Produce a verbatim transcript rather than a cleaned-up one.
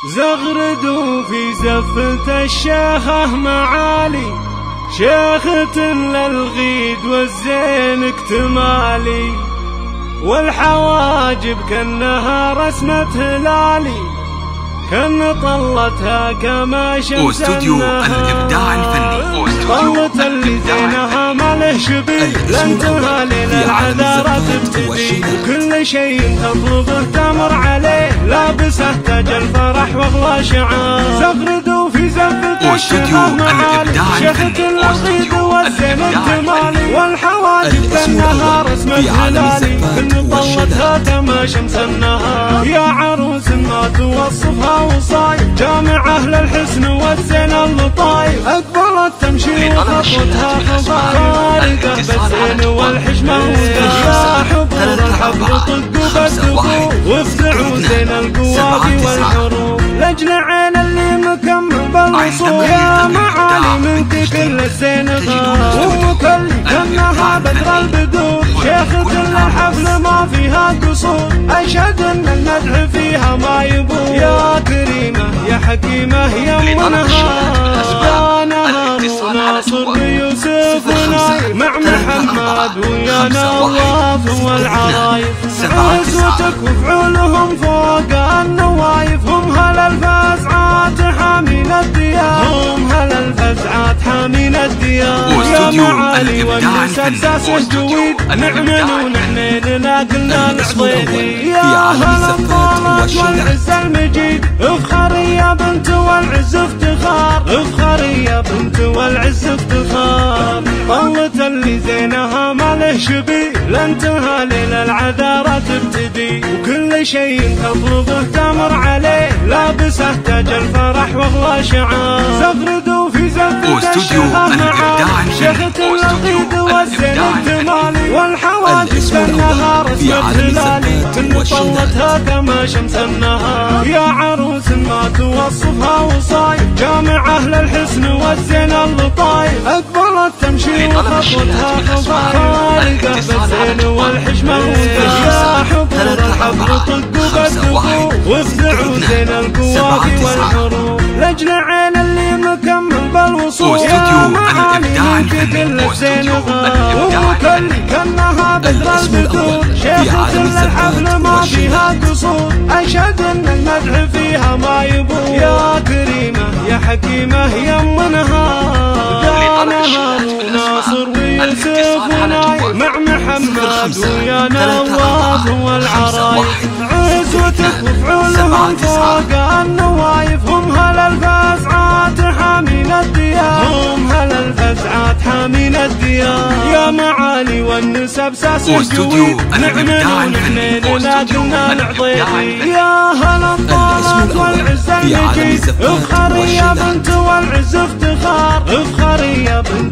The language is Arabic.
زغردوا في زفة الشيخة معالي، شيخة للغيد والزين اكتمالي، والحواجب كأنها رسمة هلالي، كأن طلتها كما شمس الإبداع الفني. طلت اللي زينها ما له شبيه، لانتها ليلة العذارة تبتدي، وكل شيء تطلبه تمر عليه، لابسه تاج الفرح واغلى شعار. زغردوا في زفة الشيخة معالي، شيخة الغيد والزين اكتمالي، والحواجب كأنها رسمة هلالي، كأن طلتها كما شمس النهار. يا عروس ما توصفها وصايف، جامع أهل الحسن والزين اللطايف، أقبلت تمشي وخطوتها خارقة بالزين والحشمة ويا حبور الحفل طق بالدخول، وافتعوا زين القوافي والحروب، لجل عين اللي مكمل بالوصول. يا معالي منك كل الزين غار، وكل كأنها بدر البدور، شيخة الحفل ما فيها قصور، أشهد أن المدح فيها ما يبور. يا كريمة يا حكيمة يا منها، يا نهار وناصر يوسف ونايف، مع محمد ويا نواف والعرايف، عزوتك وفعولهم فوق النوايف، هم هل الفزعات حامين الديار، هم هل الفزعات حامين الديار. يا معالي والنسب ساس الجويد، نعمل ونعنين لاقلنا العضيدي، يا هل الطلات والعز المجيد، افخري يا بنت والعز افتخار، افخري يا بنت والعز افتخار. طلت اللي زينها ما له شبيه، لانتها ليل العذارة تبتدي، وكل شيء تطلبه تمر عليه، لابسه تاج الفرح واغلى شعار. زغردوا في زفة الشيخة معالي، شيخة الغيد والزين اكتمالي، والحواجب كأنها رسمة هلالي، كأن طلتها كما شمس النهار. يا عروس ما توصفها وصايف، جامع أهل الحسن والزين اللطايف، أقبلت تمشي وخطوتها خارقة بالزين والحشمة ويا حبور الحفل طق بالدخول، وافتعوا زين القوافي والحروب، لجل عين اللي مكمل بالوصول. يا معالي منك كل الزين غار، وكل كأنها بدر البدور، شيخة الحفل ما فيها قصور، أشهد أن المدح فيها ما يبور. يا كريمة يا حكيمة يا منها، يا نهار وناصر ويوسف ونايف، مع محمد ويا نواف والعرايف، عزوتك وفعولهم فوق النوايف، هم هل الفزعات حامين الديار، هم هل الفزعات حامين الديار. يا معالي والنسب ساس الجويد، نعمل ونعنين لاقلنا العضيدي، يا هل الطلات والعز المجيد، افخري يا بنت والعز افتخار، افخري يا بنت